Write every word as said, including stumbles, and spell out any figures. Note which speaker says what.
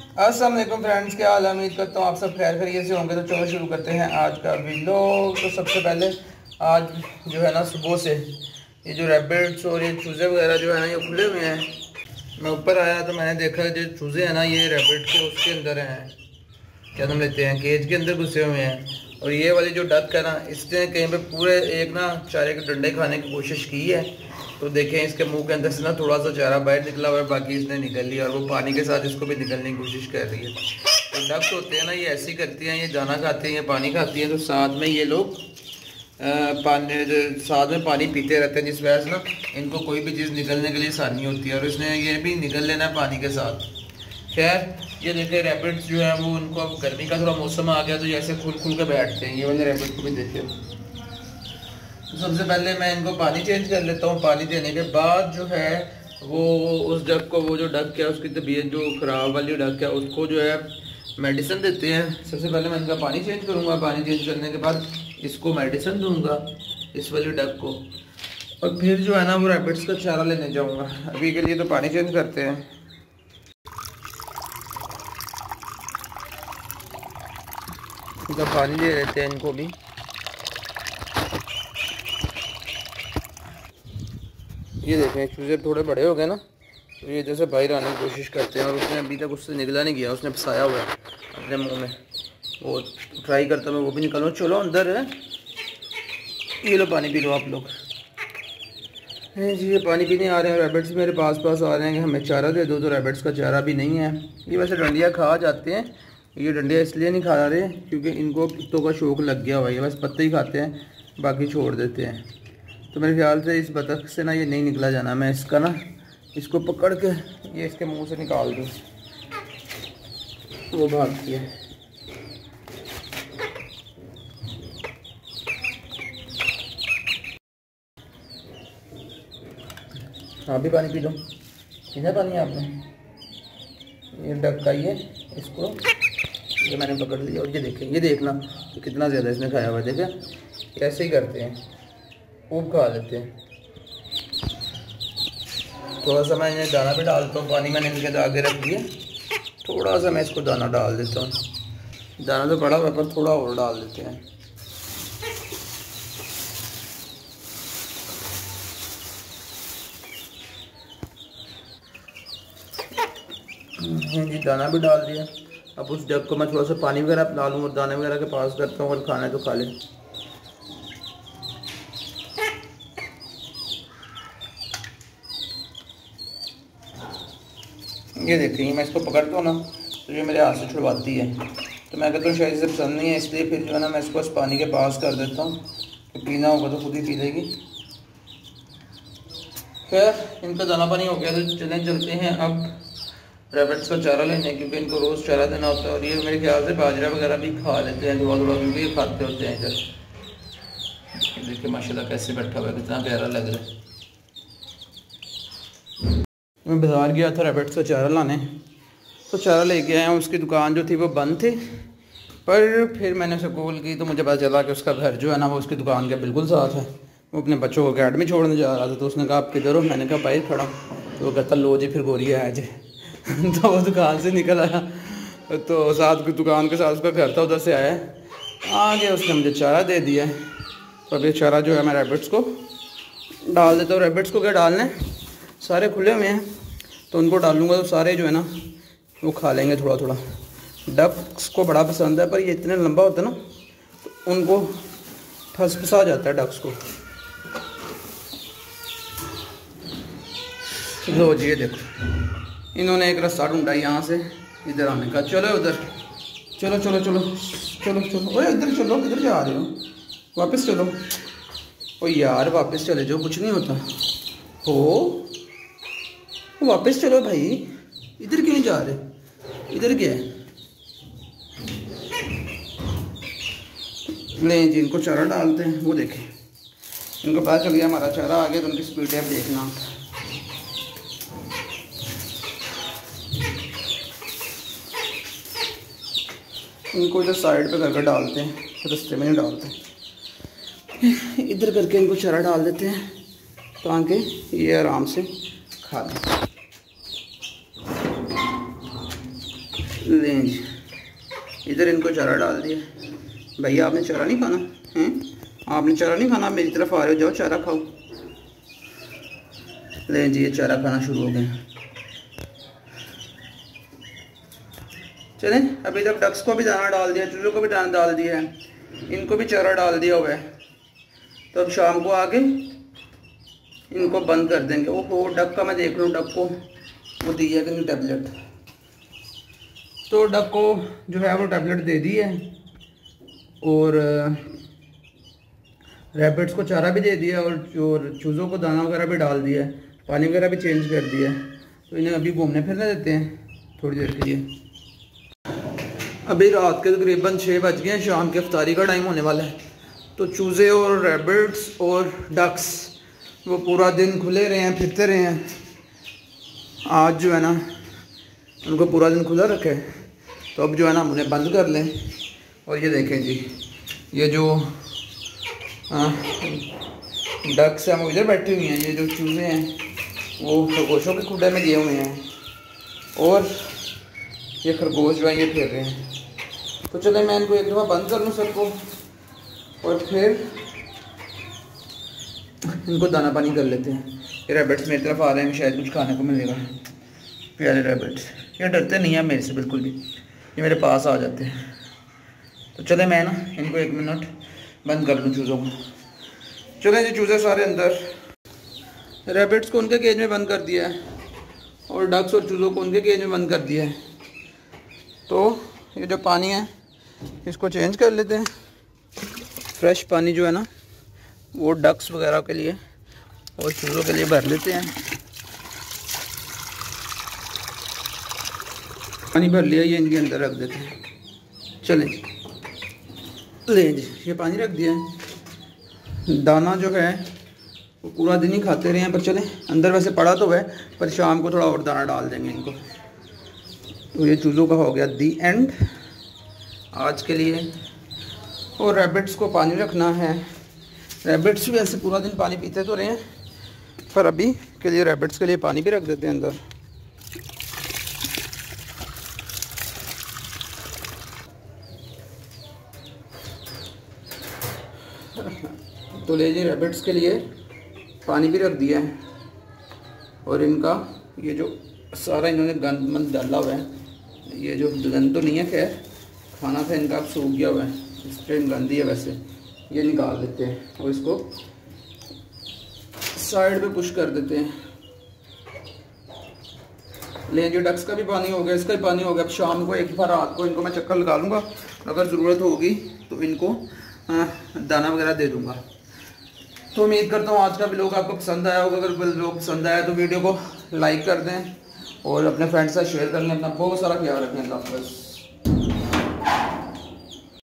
Speaker 1: अस्सलाम वालेकुम फ्रेंड्स, क्या हाल है? उम्मीद करता हूँ आप सब खैर खैरियत से होंगे। तो चलो शुरू करते हैं आज का व्लॉग। तो सबसे पहले आज जो है ना सुबह से ये जो रैबिट्स और ये चूज़े वगैरह जो है ना ये खुले हुए हैं। मैं ऊपर आया तो मैंने देखा जो चूज़े हैं ना ये रैबिट के उसके अंदर हैं, क्या नाम लेते हैं, केज के अंदर घुसे हुए हैं। और ये वाली जो डक है ना इसने कहीं पे पूरे एक ना चारे के डंडे खाने की कोशिश की है। तो देखें इसके मुंह के अंदर से ना थोड़ा सा चारा बाहर निकला हुआ है, बाकी इसने निकल लिया और वो पानी के साथ इसको भी निकलने की कोशिश कर रही है। तो डक्स होते हैं ना ये ऐसी करती हैं, ये दाना खाती हैं, ये पानी खाती हैं, तो साथ में ये लोग पानी साथ में पानी पीते रहते हैं, जिस वजह से ना इनको कोई भी चीज़ निकलने के लिए आसानी होती है। और इसने ये भी निकल लेना है पानी के साथ। खैर ये देखे रैबिट्स जो है वो उनको अब गर्मी का थोड़ा मौसम आ गया तो जैसे खुल खुल के बैठते हैं। ये वाले रैबिट को भी देखे। तो सबसे पहले मैं इनको पानी चेंज कर लेता हूँ। पानी देने के बाद जो है वो उस डक को, वो जो डक है उसकी तबीयत जो ख़राब वाली डक है उसको जो है मेडिसिन देते हैं। सबसे पहले मैं इनका पानी चेंज करूँगा। पानी चेंज करने के बाद इसको मेडिसिन दूँगा इस वाली डक को, और फिर जो है ना वो रैबिट्स का चारा लेने जाऊँगा। अभी के लिए तो पानी चेंज करते हैं। इनका पानी दे देते हैं इनको भी। ये देखें चूज़े थोड़े बड़े हो गए ना, तो ये जैसे बाहर आने की कोशिश करते हैं, और उसने अभी तक उससे निकला नहीं गया, उसने फंसाया हुआ है अपने मुंह में। वो ट्राई करता मैं वो भी निकलूँ। चलो अंदर है, ये लो पानी पी लो आप लोग। जी ये पानी पीने आ रहे हैं। रैबिट्स मेरे पास पास आ रहे हैं कि हमें चारा दे दो, तो रैबिट्स का चारा भी नहीं है। ये वैसे डंडियाँ खा जाते हैं, ये डंडियाँ इसलिए नहीं खा रहे क्योंकि इनको पत्तों का शौक़ लग गया हुआ है। बस पत्ते ही खाते हैं, बाकी छोड़ देते हैं। तो मेरे ख्याल से इस बतख से ना ये नहीं निकला जाना। मैं इसका ना इसको पकड़ के ये इसके मुंह से निकाल दूँ। वो भागती है। आप भी पानी पी लो। पीना पानी आपने? ये डक का ये इसको ये मैंने पकड़ लिया, और ये देखें, ये देखना तो कितना ज़्यादा इसने खाया हुआ है। देखें ऐसे ही करते हैं, खूब खा लेते हैं। थोड़ा सा मैं इन्हें दाना भी डालता हूँ। पानी मैंने इनके आगे रख दिया, थोड़ा सा मैं इसको दाना डाल देता हूँ। दाना तो बड़ा हुआ पर थोड़ा और डाल देते हैं। जी दाना भी डाल दिया। अब उस डक को मैं थोड़ा सा पानी वगैरह डालूँ और दाने वगैरह के पास करता हूँ, और खाना है तो खा ले। ये देखिए मैं इसको पकड़ता हूँ ना तो ये मेरे हाथ से छुड़वाती है। तो मैं कहता हूँ शायद इसे पसंद नहीं है, इसलिए फिर जो है ना मैं इसको पानी के पास कर देता हूँ कि पीना होगा तो खुद ही पी लेगी। खैर इनका दाना पानी हो गया, तो चलें चलते हैं अब रैबिट्स का चारा लेने, क्योंकि इनको रोज़ चारा देना होता है। और ये मेरे ख्याल से बाजरा वगैरह भी खा लेते हैं थोड़ा थोड़ा, क्योंकि ये खाते होते हैं इधर। देखिए माशाल्लाह कैसे बैठा हुआ है, कितना प्यारा लग रहा है। मैं बाज़ार गया था रैबिट्स का चारा लाने, तो चारा लेके आया। उसकी दुकान जो थी वो बंद थी, पर फिर मैंने उसे कॉल की तो मुझे पता चला कि उसका घर जो है ना वो उसकी दुकान के बिल्कुल साथ है। वो अपने बच्चों को अकेडमी छोड़ने जा रहा था, तो उसने कहा आप किधर हो? मैंने कहा बाहर खड़ा। तो वो कहता लो जी फिर गोरी है आज। तो वो दुकान से निकल आया, तो साथ की दुकान के साथ उसका घर था, उधर से आया आगे उसने मुझे चारा दे दिया। तो अब ये चारा जो है मैं रैबिट्स को डाल देता हूँ। रैबिट्स को क्या डालने, सारे खुले हुए हैं तो उनको डालूँगा तो सारे जो है ना वो खा लेंगे थोड़ा थोड़ा। डक्स को बड़ा पसंद है, पर ये इतने लंबा होता है ना तो उनको फंस फंसा जाता है डक्स को। लो जी ये देखो इन्होंने एक रास्ता ढूंढा यहाँ से इधर आने का। चलो उधर चलो चलो चलो चलो चलो ओए इधर चलो, किधर जा रहे हो? वापस चलो। ओ यार वापस चले जाओ, कुछ नहीं होता हो। वापस चलो भाई, इधर क्यों नहीं जा रहे? इधर क्या है? ले जी इनको चारा डालते हैं। वो देखें इनको पता चल गया हमारा चारा आ गया, तो उनकी स्पीड है देखना। इनको इधर साइड पे करके डालते हैं, रास्ते में नहीं डालते। इधर करके इनको चारा डाल देते हैं ताकि ये आराम से खा लें। लें जी, इधर इनको चारा डाल दिया। भैया आपने चारा नहीं खाना हैं? आपने चारा नहीं खाना, मेरी तरफ आ रहे हो, जाओ चारा खाओ। लें जी, ये चारा खाना शुरू हो गया। चलें, अभी तक डक्स को भी दाना डाल दिया, चूज़ों को भी दाना डाल दिया है, इनको भी चारा डाल दिया हुआ है। तो अब शाम को आके इनको बंद कर देंगे। ओहो, डक का मैं देख रहा हूँ, डक को वो दी है कि टैबलेट, तो डक को जो है वो टैबलेट दे दी है और रैबिट्स को चारा भी दे दिया और चूज़ों को दाना वगैरह भी डाल दिया है, पानी वगैरह भी चेंज कर दिया है। तो इन्हें अभी घूमने फिरने देते हैं थोड़ी देर के लिए। अभी रात के तकरीबन छः बज गए हैं, शाम के इफ्तारी का टाइम होने वाला है। तो चूज़े और रैबिट्स और डक्स वो पूरा दिन खुले रहे हैं, फिरते रहे हैं। आज जो है ना उनको पूरा दिन खुला रखे, तो अब जो है ना हम उन्हें बंद कर लें। और ये देखें जी, ये जो डक्स हैं वो इधर बैठी हुई हैं, ये जो चूज़े हैं वो खरगोशों के खुडे में गए हुए हैं और ये खरगोश जो है ये फिर रहे हैं। तो चले मैं इनको एक दफ़ा बंद कर लूँ सबको और फिर इनको दाना पानी कर लेते हैं। ये रैबिट्स मेरी तरफ आ रहे हैं, शायद कुछ खाने को मिलेगा। प्यारे रैबिट्स, ये डरते नहीं हैं मेरे से बिल्कुल भी, ये मेरे पास आ जाते हैं। तो चले मैं ना इनको एक मिनट बंद कर लूँ चूज़ों को। चलें जी, चूज़े सारे अंदर। रैबिट्स को उनके केज में बंद कर दिया है और डक्स और चूज़ों को उनके केज में बंद कर दिया है। तो ये जो पानी है इसको चेंज कर लेते हैं। फ्रेश पानी जो है ना वो डक्स वगैरह के लिए और चूज़ों के लिए भर लेते हैं। पानी भर लिया, ये इनके अंदर रख देते हैं। चलें ले जी, ये पानी रख दिया है। दाना जो है वो पूरा दिन ही खाते रहे हैं, पर चलें अंदर वैसे पड़ा तो है, पर शाम को थोड़ा और दाना डाल देंगे इनको। तो ये चूज़ों का हो गया दी एंड आज के लिए। और रैबिट्स को पानी रखना है। रैबिट्स भी ऐसे पूरा दिन पानी पीते तो रहे हैं, पर अभी के लिए रैबिट्स के लिए पानी भी रख देते हैं अंदर। तो ले जी, रैबिट्स के लिए पानी भी रख दिया है और इनका ये जो सारा इन्होंने गंद मंद डाला हुआ है, ये जो गंद तो नहीं है, खैर खाना था इनका, अब सूख गया हुआ है, इस टाइम गंदी है वैसे, ये निकाल देते हैं और इसको साइड पे पुश कर देते हैं। ले जो डक्स का भी पानी हो गया, इसका भी पानी हो गया। अब शाम को एक बार रात को इनको मैं चक्कर लगा लूँगा, अगर ज़रूरत होगी तो इनको दाना वगैरह दे दूँगा। तो उम्मीद करता हूँ आज का व्लॉग आपको पसंद आया होगा। अगर व्लॉग पसंद आया तो वीडियो को लाइक कर दें और अपने फ्रेंड्स से शेयर कर लें। अपना बहुत सारा ख्याल रखें। अल्लाह हाफ़िज़।